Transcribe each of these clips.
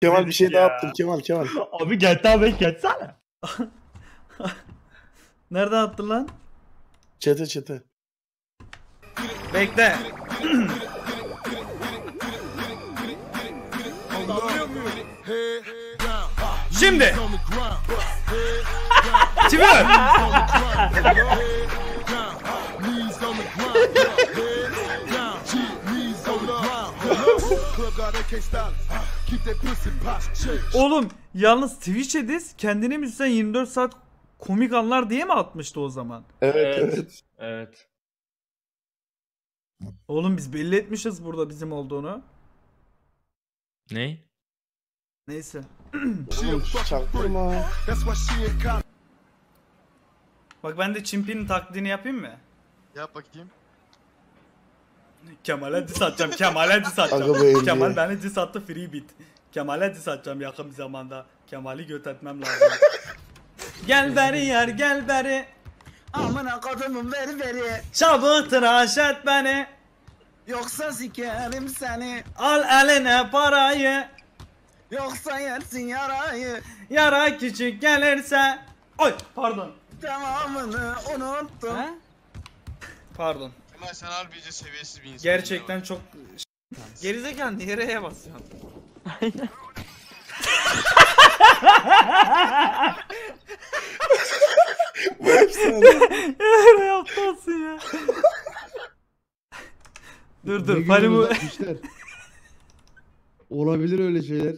Kemal bir şey daha attım. Kemal. Abi GTA 5 geçsene. Nereden attın lan? Çete. Bekle. Şimdi. Çıkıyor. Oğlum yalnız Twitch Edis kendine müzisyen 24 saat komik anlar diye mi atmıştı o zaman? Evet. Oğlum biz belli etmişiz burada bizim olduğunu. Ney? Neyse. Oğlum çaktırma. Bak ben de Çimpi'nin taklidini yapayım mı? Yap bakayım. Kemal'e diss atacağım. Kemal beni diss attı, free beat. Kemal'e diss atacağım yakın bir zamanda. Kemal'i göt etmem lazım. Gel beri yer gel beri. Amına kodumun veri. Çabuk tıraş et beni. Yoksa sikerim seni. Al eline parayı. Yoksa yersin yarayı. Yara küçük gelirse. Oy pardon. Tamamını unuttum. He? Pardon. Kemal sen harbice seviyesiz bir insan. Gerçekten çok gerizekalı nereye basıyorsun? Nereye yaptın ya? Dur Fari bu. Olabilir öyle şeyler.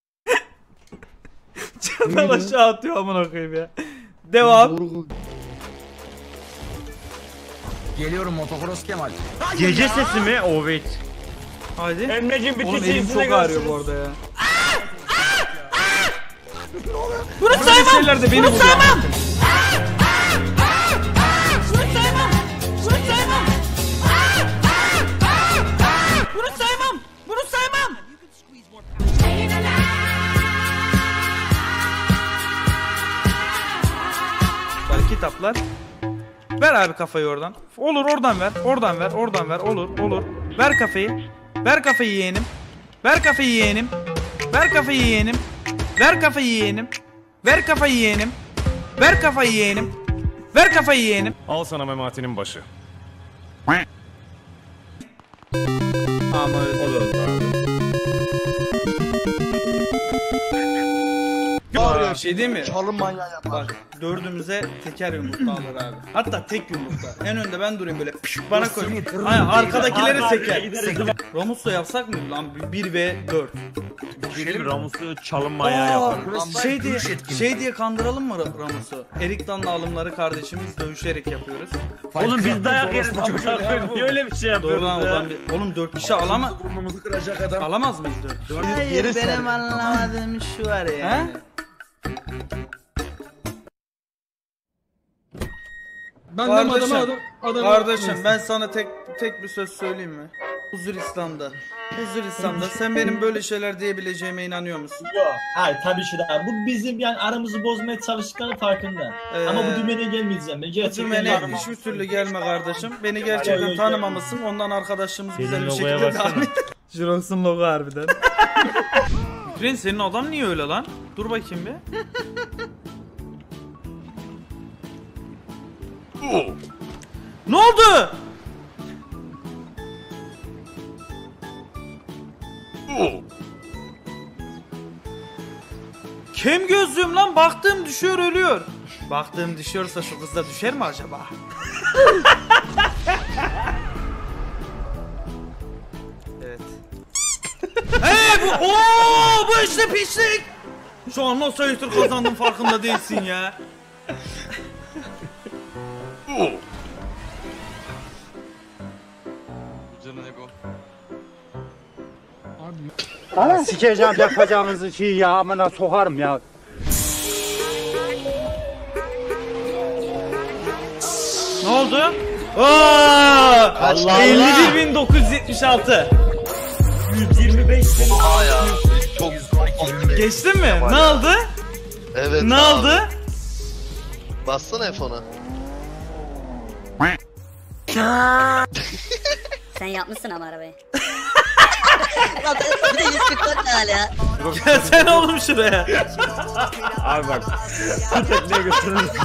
Çatal aşağı atıyor amına koyayım ya. Devam. Geliyorum motokros Kemal. Gece sesi mi? Evet. Haydi. Emre'cim bir oğlum elim çok ağrıyor bu arada ya. Bunu saymam. Şeyler de beni saymam. Bunu saymam. Bak kitaplar. Ver abi kafayı oradan. Olur oradan ver. Oradan ver. Olur. Ver kafayı. Ver kafayı yeğenim. Ver kafayı yeğenim. Ver kafayı yeğenim. Ver kafayı yeğenim. Ver kafayı yeğenim. Ver kafayı yeğenim. Ver kafayı yeğenim. Al sana Memati'nin başı. Ama öyle. Bir şey değil mi? Çalın manyağı yapar. Bak dördümüze teker yumurta alır abi. Hatta tek yumurta. En önde ben durayım böyle pişt bana koy. Aynen arkadakileri seker. Ramus'la yapsak mı lan 1v4? Şimdi Ramus'u çalın manyağı yaparım. Şey diye kandıralım mı Ramus'u? Erik Dan'la alımları kardeşimiz dövüşerek yapıyoruz. Oğlum biz dayak yeriz. Niye öyle bir şey yapıyoruz? Doğru lan oğlum 4 kişi Burnumuzu kıracak adam. alamaz mıyız 4? Hayır benim anlamadığım şu var ya. Ben Kardeşim ben sana tek bir söz söyleyeyim mi? Huzur İslam'da sen benim böyle şeyler diyebileceğime inanıyor musun? Yok. Hayır tabii ki de. Bu bizim yani aramızı bozmaya çalıştıkları farkında. Ama bu dümene gelmeyeceğim. Ben gerçekten Dümene hiçbir türlü gelme kardeşim. Beni gerçekten tanımamışsın. Ondan arkadaşlığımız güzel bir şekilde devam et. Jirox'un logo harbiden. Hüseyin senin adam niye öyle lan? Dur bakayım bir. Ne oldu? Kem gözlüğüm lan baktığım düşüyor ölüyor. Baktığım düşüyorsa şu kız da düşer mi acaba? Evet. Bu işte pislik. Şu an nasıl sayıtır kazandım farkında değilsin ya. Sikeceğim yapacağınızı şey ya amına sokarım ya. Ne oldu? Allah 51.976. 125 sene. Aa ya. Çok Geçtin mi? Ne oldu? Evet. Ne oldu? Bassana F10'a. Sen yapmışsın ama arabayı. Lan bir de 144 ne hal ya? Gelsene oğlum şuraya. Abi bak. Bu tekneye götürür müsün?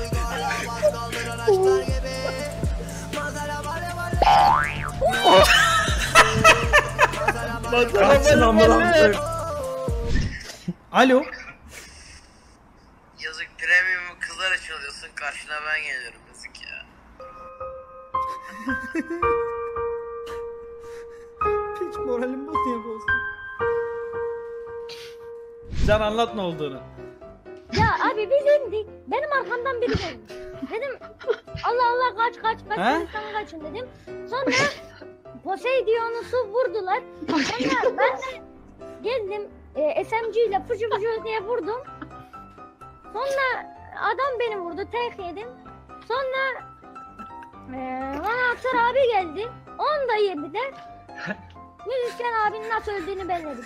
Kaçın ambulans. Alo. Yazık premium kızlar çalıyorsun karşına ben geliyorum yazık ya. Hiç moralim bozmuyor olsun. Can anlat ne olduğunu. Ya abi biz indik. Benim arkamdan biri geldi. Dedim Allah Allah kaç Hindistan kaçın dedim. Sonra Poseidon'u vurdular. Sonra ben de geldim SMG ile fıcı diye vurdum. Sonra adam beni vurdu, tek yedim. Sonra bana Aktör abi geldi. Onu da yediler. Müzisyen abinin nasıl öldüğünü belledim.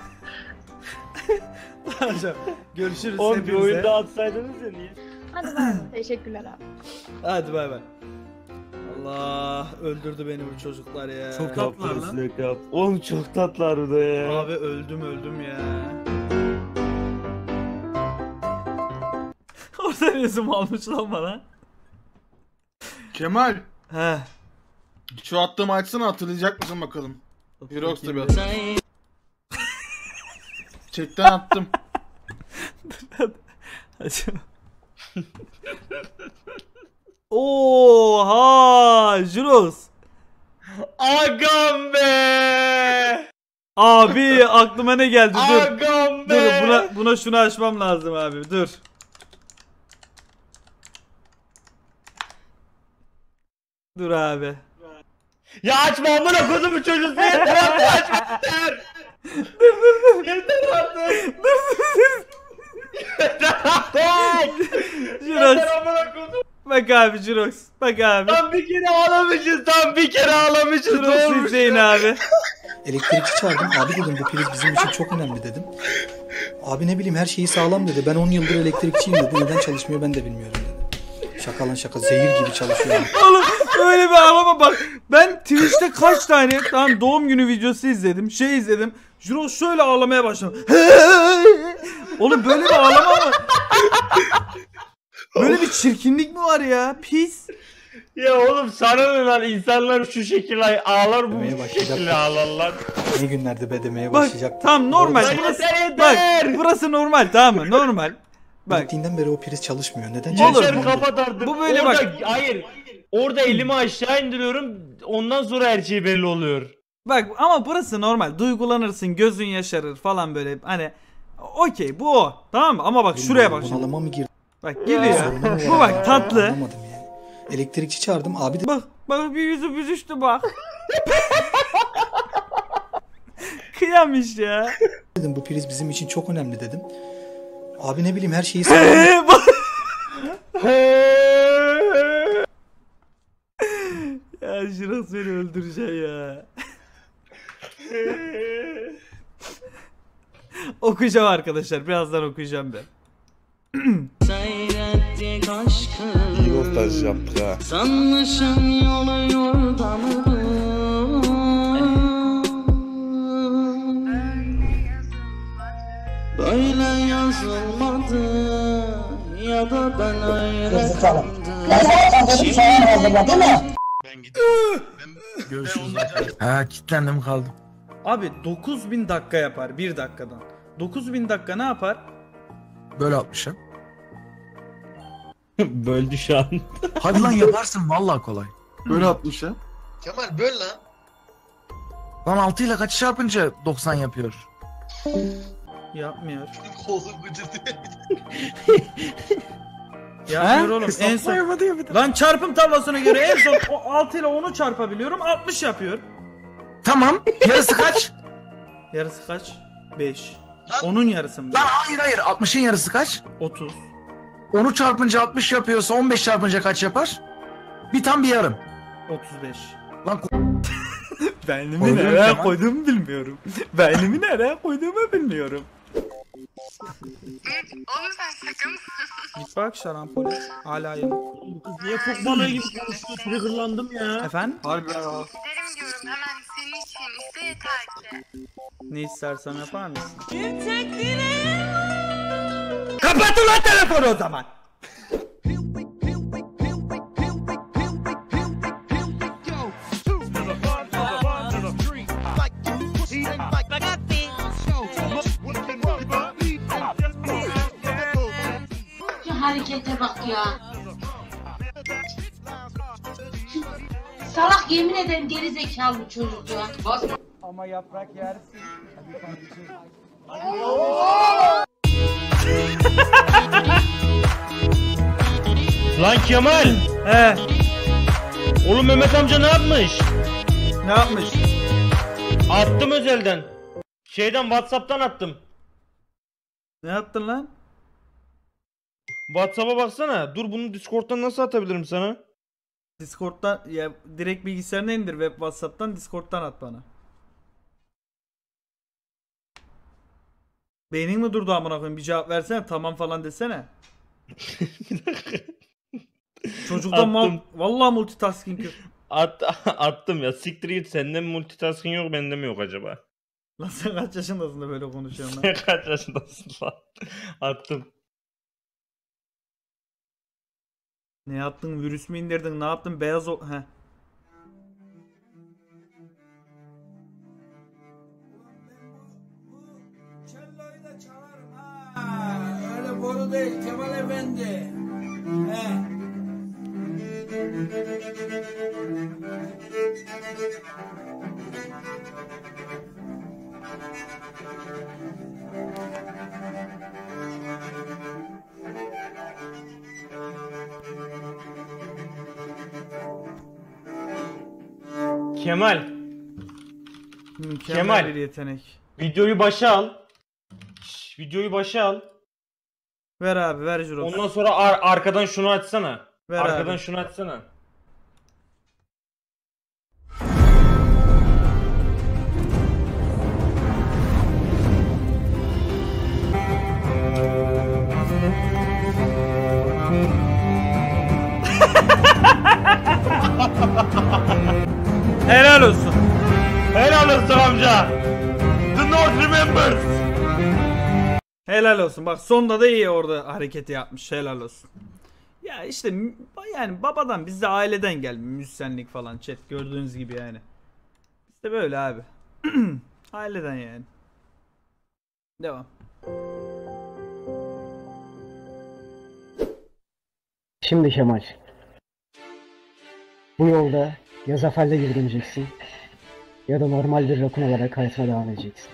Görüşürüz Oğlum bir hepinize. oyunda atsaydınız ya niye? Hadi bay. Teşekkürler abi. Hadi bay bay. Allah öldürdü beni bu çocuklar ya. Çok tatlılar lan. Oğlum çok tatlılar bu da ya. Abi öldüm ya. Orada resim almış lan bana. Kemal, He. şu attığımı açsana, hatırlayacak mısın bakalım? Heroes tabi at. Chatten attım. Oha, Juros. Agam be! Abi aklıma ne geldi? Dur. Agam be! Dur buna şunu açmam lazım abi. Dur. Dur abi. Ya açma amına kodumu çocuğu yeter artık açma yeter artık Juros. amına kodum. Bak abi Juros. Bak abi. Tam bir kere ağlamışız Juros'u izleyin abi. Elektrikçi çağırdım. Abi dedim bu priz bizim için çok önemli dedim. Abi ne bileyim her şeyi sağlam dedi. Ben 10 yıldır elektrikçiyim dedi. Neden çalışmıyor ben de bilmiyorum dedi. Şaka lan şaka. Zehir gibi çalışıyor. Oğlum öyle bir ağlama bak. Ben Twitch'te kaç tane tamam doğum günü videosu izledim. izledim. Juros şöyle ağlamaya başladı. Oğlum böyle bir ağlama mı? Böyle bir çirkinlik mi var ya? Pis. Ya oğlum sana ne lan, insanlar şu şekilde ağlar bu Demeye başlayacak. şekilde ağlarlar. Ne günlerde be demeye Bak başlayacak. tamam normal. Lan Burası, yeter! bak burası normal tamam mı? Normal. Bak. Gittiğinden beri o priz çalışmıyor. Neden Olur, çalışmıyor? Yeter kapat artık. Bu böyle orada, bak. Hayır. Orada elimi aşağı indiriyorum. Ondan sonra her şey belli oluyor. Bak ama burası normal. Duygulanırsın, gözün yaşarır falan böyle. Hani okey bu o. Tamam mı? Ama bak şuraya bak şimdi. Bunalıma mı girdi? Bak geliyor. Sorunu mu Bu var bak ya? tatlı. Anlamadım yani. Elektrikçi çağırdım. Abi de Bak bir yüzü büzüştü bak. Kıyamış ya. dedim bu priz bizim için çok önemli dedim. Abi ne bileyim her şeyi sağlam. Ya Jiros beni öldürecek ya. Okuyacağım arkadaşlar. Birazdan okuyacağım ben. İyi montaj yaptık ha. Sanmışım yolu yordamı. Böyle yazılmadı ya da ben öğrendim. Ben gidiyorum. Görüşürüz. Ha kilitlendim kaldım. Abi 9000 dakika yapar 1 dakikadan. 9000 dakika ne yapar? Böyle atmışım. Böldü şu an. Hadi lan yaparsın vallahi kolay. Böyle atmış ha. Kemal böl lan. Lan 6 ile kaç çarpınca 90 yapıyor? Yapmıyor. Kolum gıcırdı. Yapmıyor oğlum. En son. Lan çarpım tablasına göre en son 6 ile 10'u çarpabiliyorum. 60 yapıyor. Tamam. Yarısı kaç? Yarısı kaç? 5. Onun yarısı mı? Lan hayır 60'ın yarısı kaç? 30. 10'u çarpınca 60 yapıyorsa 15 çarpınca kaç yapar? Bir tam bir yarım. 35. Lan Beynimi Koydun nereye zaman. koyduğumu bilmiyorum. Beynimi nereye koyduğumu bilmiyorum. Oğlum sen sakın. Git bak şarampole. Hala yanık. Niye çok balığı gibi konuşuyor? Triggerlandım ya. Efendim? Harbi ya. Giderim diyorum hemen senin için. iste yeter ki. Ne istersen yapar mısın? Kapat ulan telefonu o zaman. Şu harekete bak ya. Salak, yemin ederim geri zekalı bu çocuk ya. Basma. Ama yaprak yersin. Lan Kemal. He. Oğlum Mehmet amca ne yapmış? Ne yapmış? Attım özelden. Şeyden WhatsApp'tan attım. Ne yaptın lan? WhatsApp'a baksana. Dur bunu Discord'dan nasıl atabilirim sana? Discord'dan ya direkt bilgisayarına indir, web WhatsApp'tan Discord'dan at bana. Beynin mi durdu amına koyayım? Bir cevap versene, tamam falan desene. Çocuktan vallahi multitasking yok. Attım ya. Siktir git, sende mi multitasking yok, bende mi yok acaba? Lan sen kaç yaşındasın da böyle konuşuyorsun lan? Sen kaç yaşındasın lan? Attım. Ne yaptın? Virüs mü indirdin? Ne yaptın? Beyaz o... Heh. Cello'yu da çalarım ha. Öyle boru değil Kemal Efendi. He. Kemal. Mükemmel bir yetenek. Videoyu başa al. Videoyu başa al. Ver abi, ver Jurox. Ondan sonra arkadan şunu açsana. Ver arkadan abi. şunu açsana. Helal olsun. Helal olsun amca. The North remembers. Helal olsun. Bak sonda da iyi orada hareketi yapmış. Helal olsun. Ya işte yani babadan, biz de aileden gelmiş müzisyenlik falan, chat gördüğünüz gibi yani. İşte böyle abi. Aileden yani. Devam. Şimdi Kemal, bu yolda ya zaferle geri döneceksin ya da normal bir rakun olarak hayatına devam edeceksin.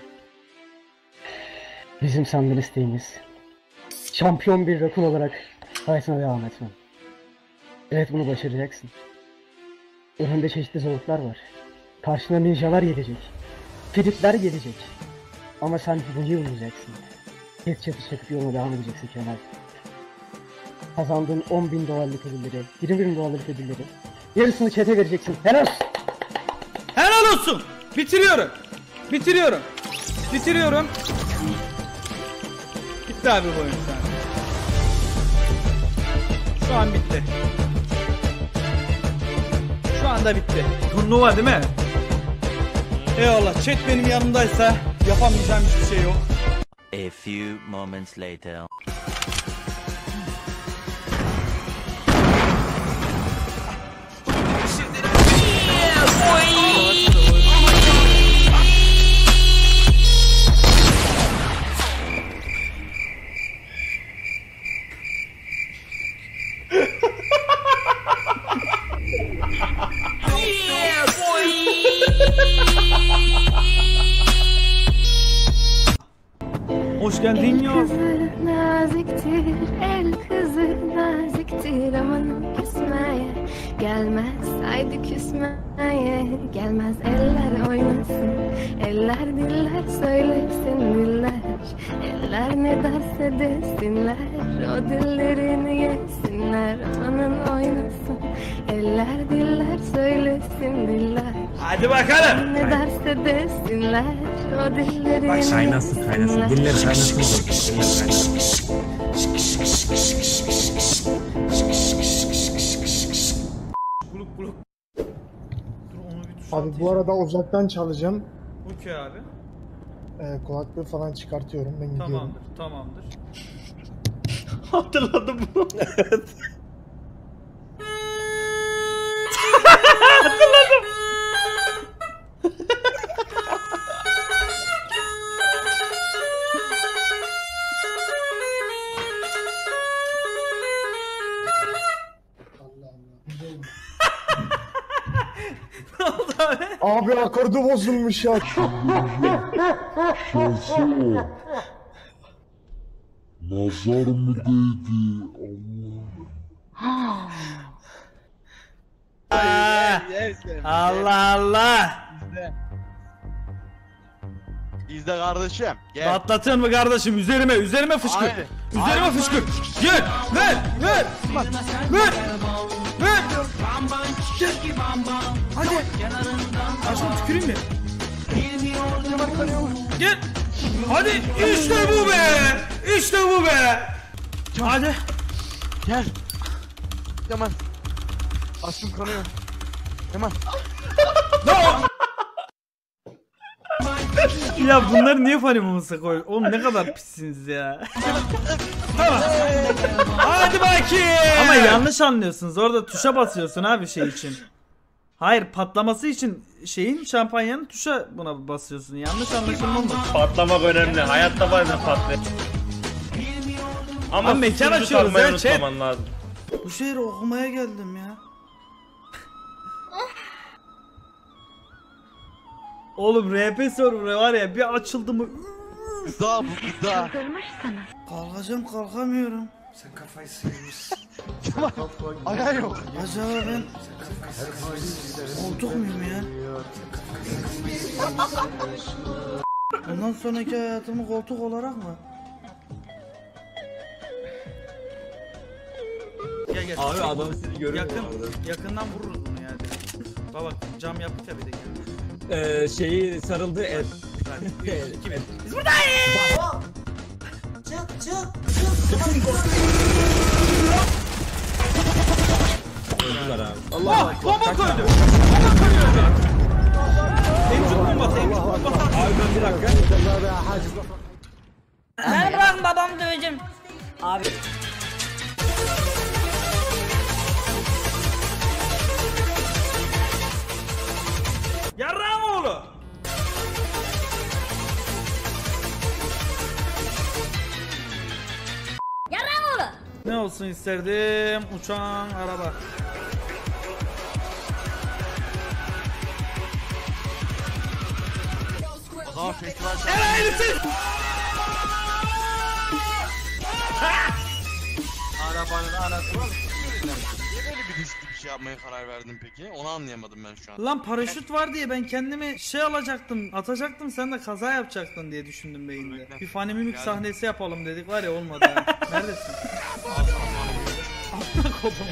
Bizim senden isteğimiz şampiyon bir rakun olarak hayatına devam etmen. Evet, bunu başaracaksın. Önünde çeşitli zorluklar var. Karşına ninjalar gelecek. Fiditler gelecek. Ama sen bunu yılmayacaksın. Tek çatı çakıp yoluna devam edeceksin Kemal. Kazandığın 10.000 dolarlık ödülleri, 20.000 dolarlık ödülleri yarısını çete vereceksin. Helal olsun. Helal olsun. Bitiriyorum. Bitiriyorum. Bitiriyorum. Bitti abi bu oyun şu an. Şu an bitti. Şu anda bitti. Turnuva değil mi? Eyvallah. Chat benim yanımdaysa yapamayacağım hiçbir şey yok. A few moments later. Hoş geldin ya. Naziktir, el kızı naziktir, aman küsmeye gelmez, haydi küsmeye gelmez. Eller oynasın, eller diller söylesin diller, eller ne derse desinler, o dillerini yesinler. Amanın oynasın, eller diller söylesin diller. Hadi bakalım. Ne derse desinler, o dillerini Bak kaynasın kaynasın. Diller kaynasın oğlum. Abi bu arada uzaktan çalacağım. Okey abi. Kulaklığı falan çıkartıyorum. Ben gidiyorum. Tamamdır. Hatırladım bunu. Evet. Hatırladım. Ne oldu abi? Abi akordu bozulmuş ya. Nazar mı değdi? Allah Allah. İzle kardeşim. Gel. Patlatın mı kardeşim? Üzerime fışkır. Aynen. Üzerime fışkır. Gel. Ver. Hadi. Aşkım tüküreyim mi? Gel. Hadi. İşte bu be. Hadi. Gel. Yaman. Aşkım kanıyor. Yaman. Ya bunları niye fanimumuza koy? Oğlum ne kadar pissiniz ya. Tamam. Hadi bakayım. Ama yanlış anlıyorsunuz. Orada tuşa basıyorsun abi şey için. Hayır, patlaması için şeyin, şampanyanın tuşa buna basıyorsun. Yanlış anlaşılma olmasın. Patlamak önemli. Hayatta bazen patlıyor. Ama mekan açıyoruz ya, chat. Lazım. Bu şehri okumaya geldim ya. Oğlum RP server var ya, bir açıldı mı? Gıda bu gıda. Kalkacağım, kalkamıyorum. Sen kafayı sıyırmışsın. Ayağı yok. Acaba ben koltuk muyum ya? Bundan sonraki hayatımı koltuk olarak mı? Gel. Abi adamı sizi görüyor. Yakından vururuz bunu yani. Bak cam yaptık ya bir de gel. Şeyi sarıldı et. Biz buradayız. Çık. Öldüler abi. Allah bomba koydu. Emcuk bombası. Abi ben bir dakika. Ben bırak babam döveceğim. Abi. Yarrağım oğlu. Yarrağım oğlu. Ne olsun isterdim? Uçan araba. O zaman festival Arabanın anasını. Niye böyle bir riskli bir şey yapmaya karar verdin peki? Onu anlayamadım ben şu an. Lan paraşüt var diye ben kendime şey alacaktım, atacaktım, sen de kaza yapacaktın diye düşündüm beyinde. Bir Funny Mimik sahnesi yapalım dedik var ya, olmadı ha. Neredesin? Atla kodum.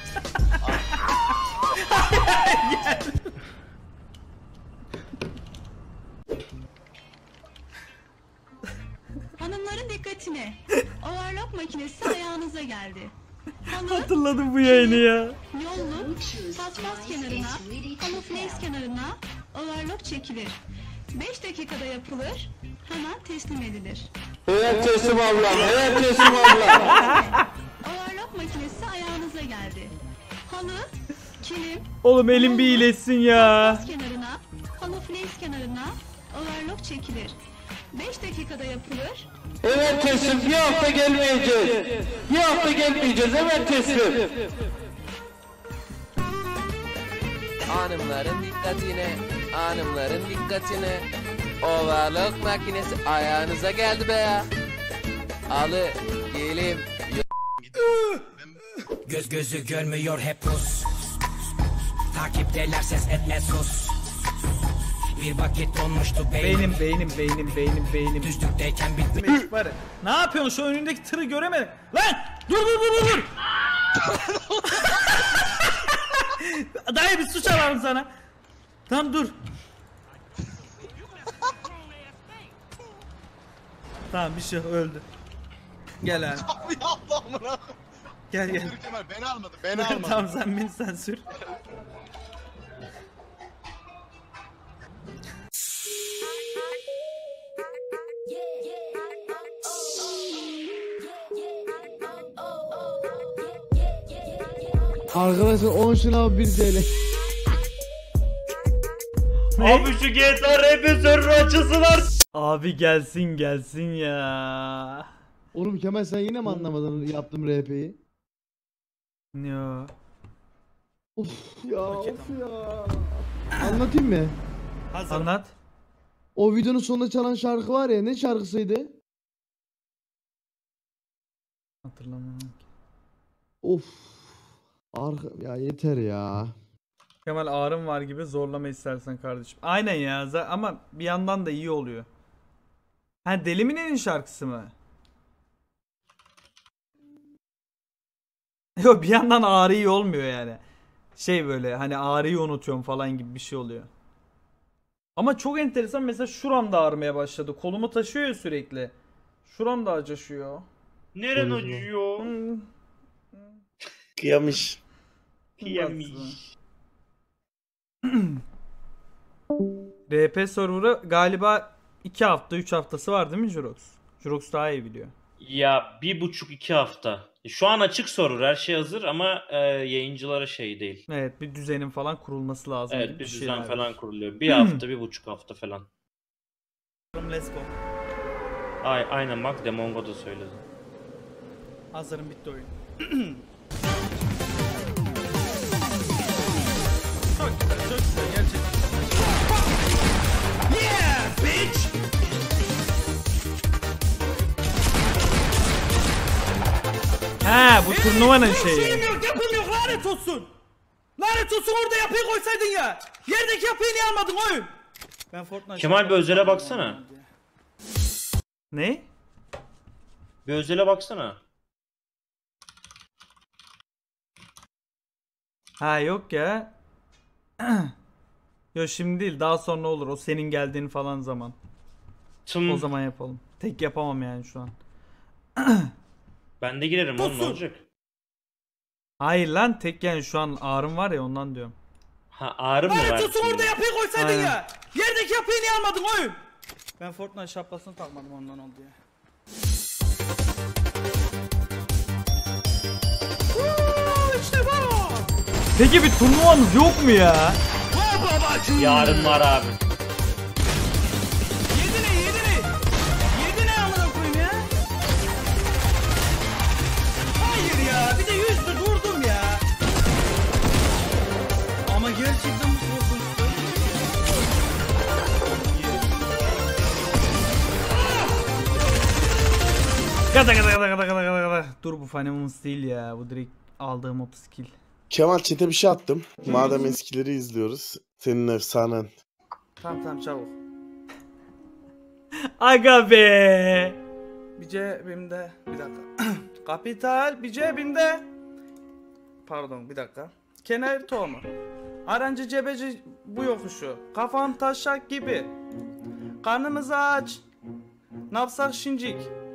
Gel. Hanımların dikkatine. Overlock makinesi ayağınıza geldi. Hatırladım bu yayını ya. Yolluk, paspas kenarına, kamuflaj kenarına overlock çekilir. 5 dakikada yapılır, hemen teslim edilir. Evet teslim abla. Overlock makinesi ayağınıza geldi. Halı, kilim, Oğlum elim bir iyileşsin ya. paspas kenarına, kamuflaj kenarına overlock çekilir. 5 dakikada yapılır. Evet teslim. Bir hafta gelmeyeceğiz. Evet teslim. Hanımların dikkatine. Overlock makinesi ayağınıza geldi be ya. Alı, gelim. Göz gözü görmüyor hep Rus. Takipteler ses etme sus. Bir vakit donmuştu Beynim. Düzlükteyken bitti. Ne yapıyorsun, şu önündeki tırı göremedim. Lan dur. Dayı bir su çalarım sana. Tamam dur. Tamam bir şey öldü. Gel abi. Gel. Beni almadı. Tamam sen bin, sen sür. Arkadaşlar 10 şınav 1 TL. Abi şu GTA RP server açısınlar. Abi gelsin ya. Oğlum Kemal sen yine mi anlamadın yaptığım RP'yi? Ya. Of ya. Anlatayım mı? Anlat. O videonun sonunda çalan şarkı var ya, ne şarkısıydı? Hatırlamıyorum. Of. Ya yeter ya. Kemal ağrım var gibi zorlama istersen kardeşim. Aynen ya ama bir yandan da iyi oluyor. Ha Deli Mine'nin şarkısı mı? Yok bir yandan ağrı iyi olmuyor yani. Şey böyle hani ağrıyı unutuyorum falan gibi bir şey oluyor. Ama çok enteresan, mesela şuram da ağrımaya başladı. Kolumu taşıyor ya sürekli. Şuram da acışıyor. Neren acıyor? Kıyamış. RP server'ı galiba 2 hafta 3 haftası var değil mi Jurox? Jurox daha iyi biliyor. Ya 1,5-2 hafta. Şu an açık server, her şey hazır ama yayıncılara şey değil. Evet, bir düzenin falan kurulması lazım. Evet, bir düzen falan kuruluyor. Bir hafta, 1,5 hafta falan. Let's go. Aynen bak Demongo da söyledi. Hazırım, bitti oyun. Çok güzel gerçekten. Yeah bitch! Ha bu turnuvanın şeyi. Yapılmıyor lanet olsun. Lanet olsun, orada yapıyı koysaydın ya. Yerdeki yapıyı niye almadın oyun? Ben Fortnite Kemal bir özele baksana. Ne? Bir özele baksana. Ha yok ya. Yok şimdi değil, daha sonra olur. O senin geldiğin falan zaman. O zaman yapalım. Tek yapamam yani şu an. Ben de girerim oğlum, ne olacak? Hayır lan, tek yani şu an ağrım var ya, ondan diyorum. Ha ağrım mı var? Lanet olsun, orada yapıyı koysaydın ya. Yerdeki yapıyı niye almadın oyun? Ben Fortnite şapkasını takmadım, ondan oldu ya. İşte bu. Peki bir turnuvanız yok mu ya? Yarın var abi. Yedi ne amına koyayım ya? Hayır ya, bir de yüzde durdum ya. Ama gerçekten bu korkunçtu. Gada. Dur, bu Funimals değil ya, bu direkt aldığım 30 kill. Kemal chat'e bir şey attım. Madem eskileri izliyoruz. Senin efsanen. Tamam çabuk. Aga be. Bir cebimde, bir dakika. Kapital bir cebimde. Pardon bir dakika. Kenar tohumu. Arancı cebeci bu yokuşu. Kafam taşak gibi. Karnımız aç. Ne yapsak şincik?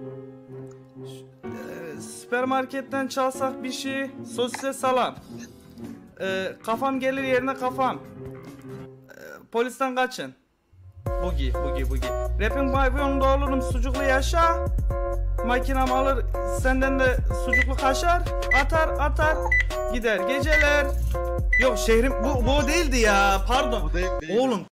Süpermarketten çalsak bir şey. Sosise salam. Kafam gelir yerine kafam. Polisten kaçın. Bugi. Rap'in pavyonunda olurum sucuklu yaşa. Makinam alır senden de sucuklu kaşar. Atar gider geceler. Yok şehrim bu değildi ya, pardon. Bu değil. Oğlum